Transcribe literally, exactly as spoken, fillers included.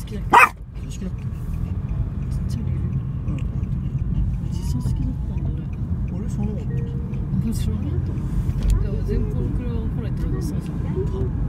きだっけ？ 好きだっけ？ ちっちゃいのいる。 うん。 おじさん好きだったんだ俺。 俺その。 面白いなと思って。でも前方の車を来ないってことはそうじゃん。